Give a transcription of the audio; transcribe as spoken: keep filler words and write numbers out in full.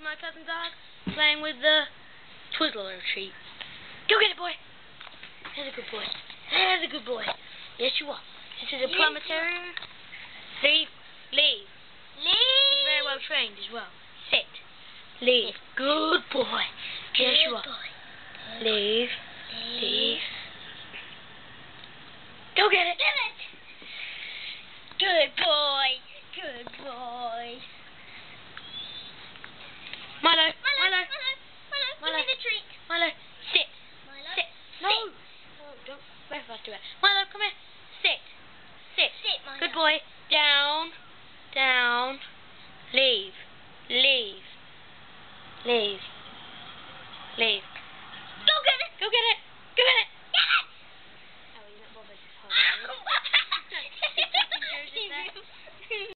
my cousin dog playing with the Twizzler treat. Go get it, boy. There's a good boy. There's a good boy. Yes, you are. This is a plumber terrier. Leave. Leave. Leave. He's very well trained as well. Sit. Leave. Good boy. Yes, you are. Leave. Leave. Go get it. Get it. Good boy. Good boy. Milo. Milo. Milo. Milo. Milo. Milo. Give me the treat. Milo. Sit. Milo. Sit. No. Oh, don't. Very fast do it. Milo, come here. Sit. Sit. Sit, Milo. Good boy. Down. Down. Leave. Leave. Leave. Leave.